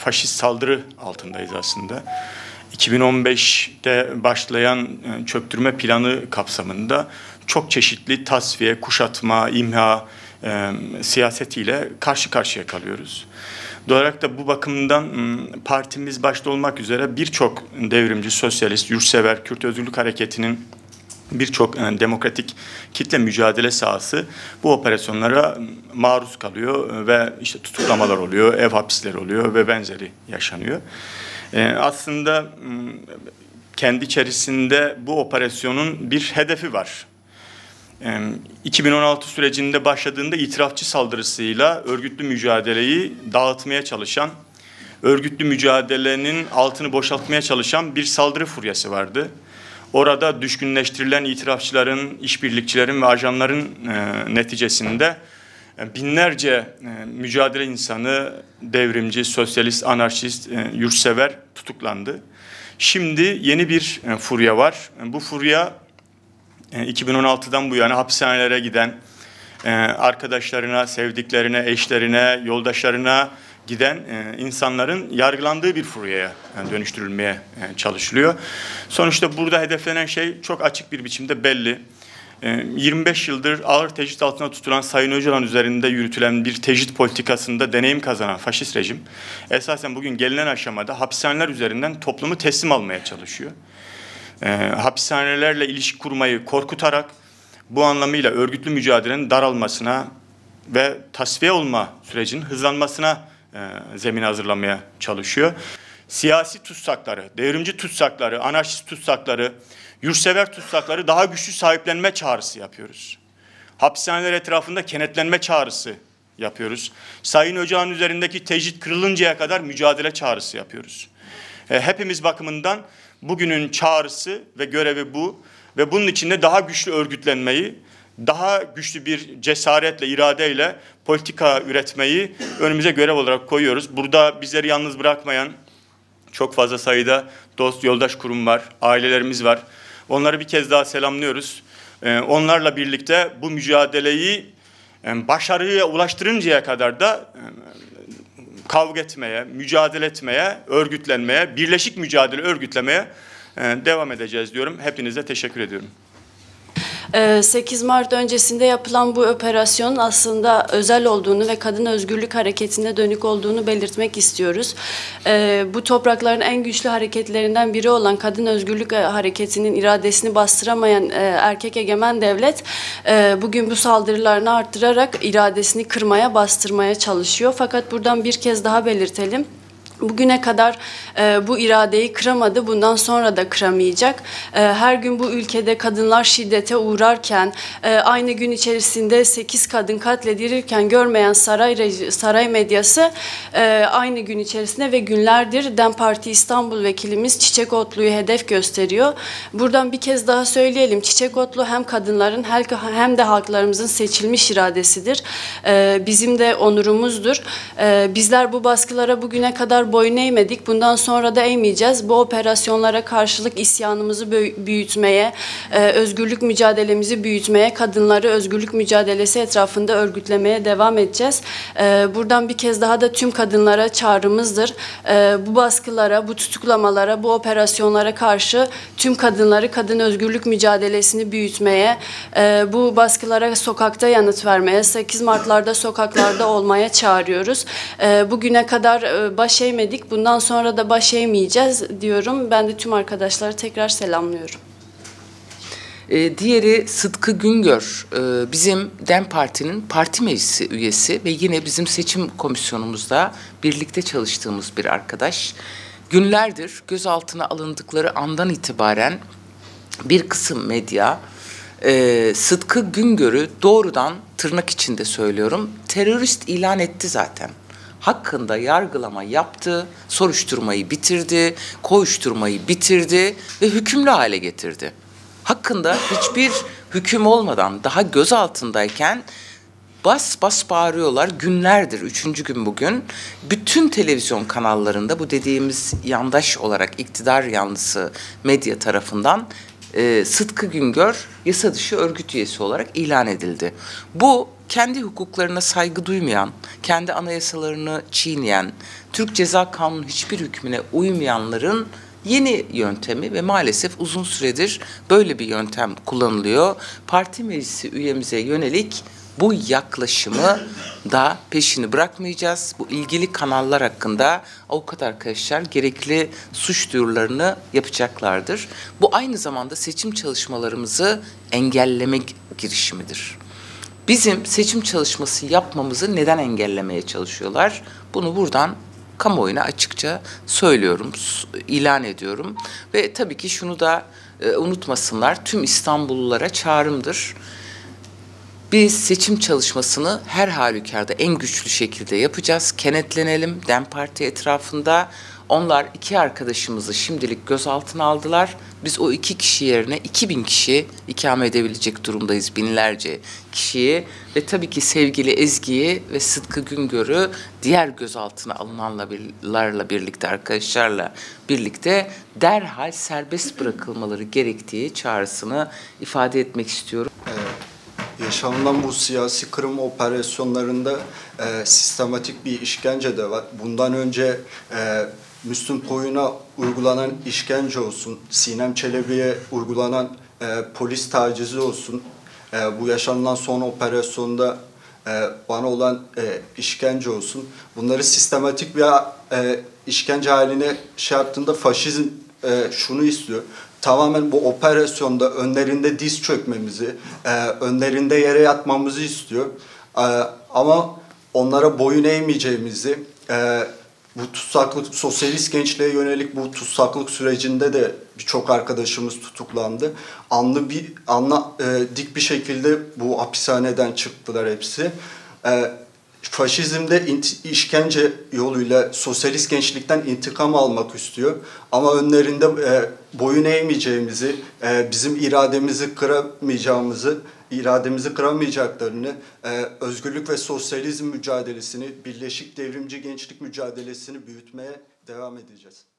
faşist saldırı altındayız aslında. 2015'te başlayan çöktürme planı kapsamında çok çeşitli tasfiye, kuşatma, imha siyasetiyle karşı karşıya kalıyoruz. Doğal olarak da bu bakımdan partimiz başta olmak üzere birçok devrimci, sosyalist, yurtsever, Kürt Özgürlük Hareketi'nin birçok demokratik kitle mücadele sahası bu operasyonlara maruz kalıyor ve işte tutuklamalar oluyor, ev hapisleri oluyor ve benzeri yaşanıyor. Aslında kendi içerisinde bu operasyonun bir hedefi var. 2016 sürecinde başladığında itirafçı saldırısıyla örgütlü mücadeleyi dağıtmaya çalışan, örgütlü mücadelenin altını boşaltmaya çalışan bir saldırı furyası vardı. Orada düşkünleştirilen itirafçıların, işbirlikçilerin ve ajanların neticesinde binlerce mücadele insanı, devrimci, sosyalist, anarşist, yurtsever tutuklandı. Şimdi yeni bir furya var. Bu furya 2016'dan bu yana hapishanelere giden, arkadaşlarına, sevdiklerine, eşlerine, yoldaşlarına giden insanların yargılandığı bir furyaya dönüştürülmeye çalışılıyor. Sonuçta burada hedeflenen şey çok açık bir biçimde belli. 25 yıldır ağır tecrit altında tutulan Sayın Öcalan üzerinde yürütülen bir tecrit politikasında deneyim kazanan faşist rejim esasen bugün gelinen aşamada hapishaneler üzerinden toplumu teslim almaya çalışıyor. Hapishanelerle ilişki kurmayı korkutarak bu anlamıyla örgütlü mücadelenin daralmasına ve tasfiye olma sürecinin hızlanmasına zemin hazırlamaya çalışıyor. Siyasi tutsakları, devrimci tutsakları, anarşist tutsakları, yurtsever tutsakları daha güçlü sahiplenme çağrısı yapıyoruz. Hapishaneler etrafında kenetlenme çağrısı yapıyoruz. Sayın Öcalan üzerindeki tecrit kırılıncaya kadar mücadele çağrısı yapıyoruz. Hepimiz bakımından bugünün çağrısı ve görevi bu ve bunun içinde daha güçlü örgütlenmeyi, daha güçlü bir cesaretle, iradeyle politika üretmeyi önümüze görev olarak koyuyoruz. Burada bizleri yalnız bırakmayan çok fazla sayıda dost, yoldaş kurum var, ailelerimiz var. Onları bir kez daha selamlıyoruz. Onlarla birlikte bu mücadeleyi başarıya ulaştırıncaya kadar da kavga etmeye, mücadele etmeye, örgütlenmeye, birleşik mücadele örgütlemeye devam edeceğiz diyorum. Hepinize teşekkür ediyorum. 8 Mart öncesinde yapılan bu operasyonun aslında özel olduğunu ve kadın özgürlük hareketine dönük olduğunu belirtmek istiyoruz. Bu toprakların en güçlü hareketlerinden biri olan kadın özgürlük hareketinin iradesini bastıramayan erkek egemen devlet bugün bu saldırılarını arttırarak iradesini kırmaya, bastırmaya çalışıyor. Fakat buradan bir kez daha belirtelim. Bugüne kadar bu iradeyi kıramadı, bundan sonra da kıramayacak. Her gün bu ülkede kadınlar şiddete uğrarken, aynı gün içerisinde 8 kadın katledilirken görmeyen saray medyası aynı gün içerisinde ve günlerdir DEM Parti İstanbul Vekilimiz Çiçek Otlu'yu hedef gösteriyor. Buradan bir kez daha söyleyelim, Çiçek Otlu hem kadınların hem de halklarımızın seçilmiş iradesidir. Bizim de onurumuzdur. Bizler bu baskılara bugüne kadar boyun eğmedik. Bundan sonra da eğmeyeceğiz. Bu operasyonlara karşılık isyanımızı büyütmeye, özgürlük mücadelemizi büyütmeye, kadınları özgürlük mücadelesi etrafında örgütlemeye devam edeceğiz. Buradan bir kez daha da tüm kadınlara çağrımızdır. Bu baskılara, bu tutuklamalara, bu operasyonlara karşı tüm kadınları kadın özgürlük mücadelesini büyütmeye, bu baskılara sokakta yanıt vermeye, 8 Mart'larda sokaklarda olmaya çağırıyoruz. Bugüne kadar baş eğmedik. Bundan sonra da baş eğmeyeceğiz diyorum. Ben de tüm arkadaşları tekrar selamlıyorum. Diğeri Sıtkı Güngör, bizim DEM Parti'nin parti meclisi üyesi ve yine bizim seçim komisyonumuzda birlikte çalıştığımız bir arkadaş. Günlerdir gözaltına alındıkları andan itibaren bir kısım medya Sıtkı Güngör'ü doğrudan tırnak içinde söylüyorum terörist ilan etti zaten. Hakkında yargılama yaptı, soruşturmayı bitirdi, kovuşturmayı bitirdi ve hükümlü hale getirdi. Hakkında hiçbir hüküm olmadan daha gözaltındayken bas bas bağırıyorlar günlerdir, 3. gün bugün. Bütün televizyon kanallarında bu dediğimiz yandaş olarak iktidar yanlısı medya tarafından Sıtkı Güngör yasa dışı örgüt üyesi olarak ilan edildi. Bu kendi hukuklarına saygı duymayan, kendi anayasalarını çiğneyen, Türk Ceza Kanunu'nun hiçbir hükmüne uymayanların yeni yöntemi ve maalesef uzun süredir böyle bir yöntem kullanılıyor. Parti meclisi üyemize yönelik bu yaklaşımı da peşini bırakmayacağız. Bu ilgili kanallar hakkında avukat arkadaşlar gerekli suç duyurularını yapacaklardır. Bu aynı zamanda seçim çalışmalarımızı engelleme girişimidir. Bizim seçim çalışması yapmamızı neden engellemeye çalışıyorlar? Bunu buradan kamuoyuna açıkça söylüyorum, ilan ediyorum. Ve tabii ki şunu da unutmasınlar, tüm İstanbullulara çağrımdır. Biz seçim çalışmasını her halükarda en güçlü şekilde yapacağız. Kenetlenelim DEM Parti etrafında. Onlar 2 arkadaşımızı şimdilik gözaltına aldılar. Biz o 2 kişi yerine 2000 kişi ikame edebilecek durumdayız, binlerce kişiyi. Ve tabii ki sevgili Ezgi'yi ve Sıtkı Güngör'ü diğer gözaltına alınanlarla birlikte, arkadaşlarla birlikte derhal serbest bırakılmaları gerektiği çağrısını ifade etmek istiyorum. Yaşanılan bu siyasi kırım operasyonlarında sistematik bir işkence de var. Bundan önce Müslüm Koyun'a uygulanan işkence olsun, Sinem Çelebi'ye uygulanan polis tacizi olsun, bu yaşanılan son operasyonda bana olan işkence olsun. Bunları sistematik bir işkence haline şey yaptığında faşizm şunu istiyor. Tamamen bu operasyonda önlerinde diz çökmemizi, önlerinde yere yatmamızı istiyor. Ama onlara boyun eğmeyeceğimizi, bu tutsaklık, sosyalist gençliğe yönelik bu tutsaklık sürecinde de birçok arkadaşımız tutuklandı. Dik bir şekilde bu hapishaneden çıktılar hepsi. Faşizmde işkence yoluyla sosyalist gençlikten intikam almak istiyor. Ama önlerinde boyun eğmeyeceğimizi, bizim irademizi kıramayacaklarını, özgürlük ve sosyalizm mücadelesini, birleşik devrimci gençlik mücadelesini büyütmeye devam edeceğiz.